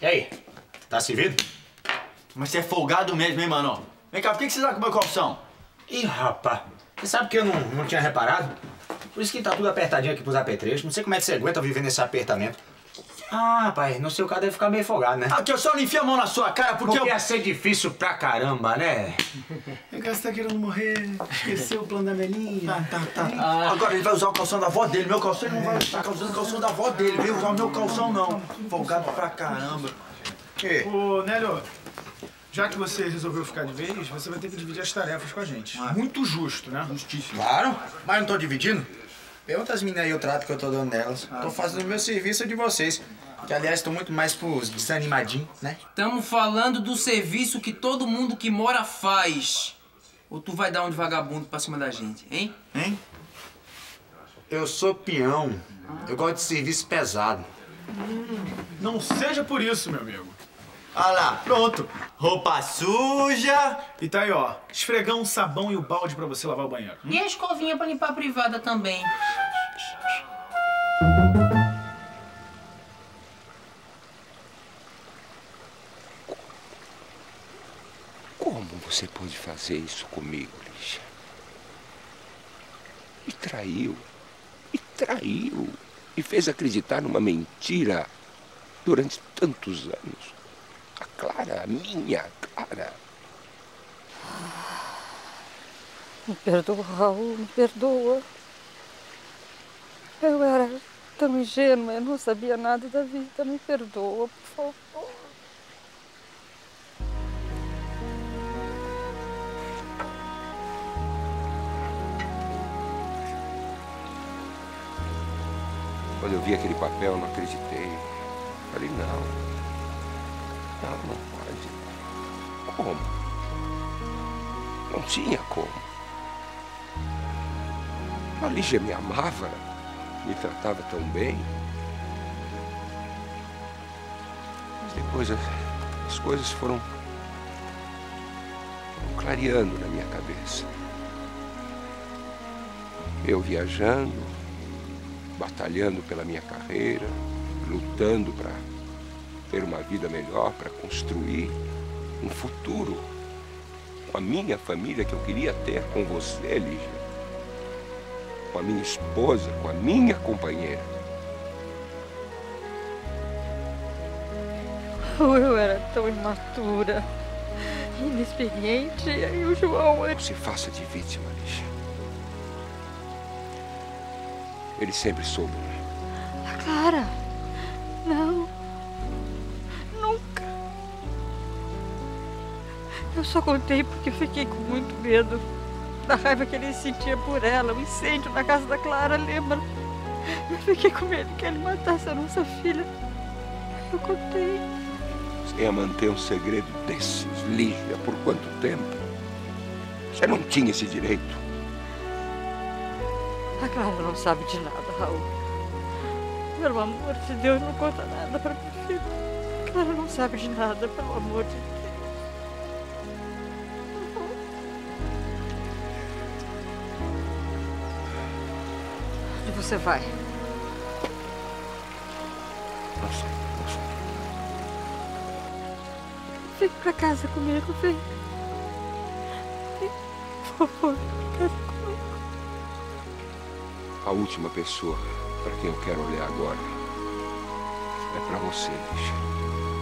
E aí? Tá servido? Mas você é folgado mesmo, hein, mano? Vem cá, por que você tá com o meu calção? Ih, rapaz. Você sabe que eu não tinha reparado? Por isso que tá tudo apertadinho aqui pros apetrechos. Não sei como é que você aguenta viver nesse apertamento. Ah, pai, no seu caso deve ficar meio folgado, né? Aqui, eu só não enfio a mão na sua cara porque eu... ia ser difícil pra caramba, né? Vem cá, você tá querendo morrer? Esqueceu o plano da velhinha? Tá. Agora ele vai usar o calção da avó dele. Meu calção ele não vai estar usando o calção da avó dele. Veio usar o meu calção, não. Folgado pra caramba. Que? Ô, Nélio, já que você resolveu ficar de vez, você vai ter que dividir as tarefas com a gente. Muito justo, né? Justíssimo. Claro, mas não tô dividindo. Pergunta as meninas aí o trato que eu tô dando nelas. Tô fazendo o meu serviço de vocês. Que, aliás, tô muito mais pros desanimadinhos, né? Estamos falando do serviço que todo mundo que mora faz. Ou tu vai dar um de vagabundo pra cima da gente, hein? Hein? Eu sou peão. Eu gosto de serviço pesado. Não seja por isso, meu amigo. Ah lá, pronto. Roupa suja. E tá aí, ó. Esfregão, sabão e o balde pra você lavar o banheiro. E a escovinha pra limpar a privada também. Como você pôde fazer isso comigo, Lígia? Me traiu. Me fez acreditar numa mentira durante tantos anos. A Clara, a minha Clara. Me perdoa, Raul, me perdoa. Eu era tão ingênua, eu não sabia nada da vida. Me perdoa, por favor. Quando eu vi aquele papel, eu não acreditei. Falei, não, não pode. Como? Não tinha como. A Lígia me amava, me tratava tão bem. Mas depois as coisas foram clareando na minha cabeça. Eu viajando, batalhando pela minha carreira, lutando para ter uma vida melhor, para construir um futuro com a minha família que eu queria ter com você, Lígia. Com a minha esposa, com a minha companheira. Eu era tão imatura, inexperiente, e aí o João... Não se faça de vítima, Lígia. Ele sempre soube, né? A Clara, não, nunca. Eu só contei porque fiquei com muito medo da raiva que ele sentia por ela, o incêndio na casa da Clara, lembra? Eu fiquei com medo que ele matasse a nossa filha. Eu contei. Você ia manter um segredo desses, Lígia, por quanto tempo? Você não tinha esse direito. A Clara não sabe de nada, Raul. Pelo amor de Deus, não conta nada pra minha filha. A Clara não sabe de nada, pelo amor de Deus. Onde você vai? Não sei. Vem pra casa comigo, vem. Vem, por favor, pra casa comigo. A última pessoa para quem eu quero olhar agora é para você, Lígia.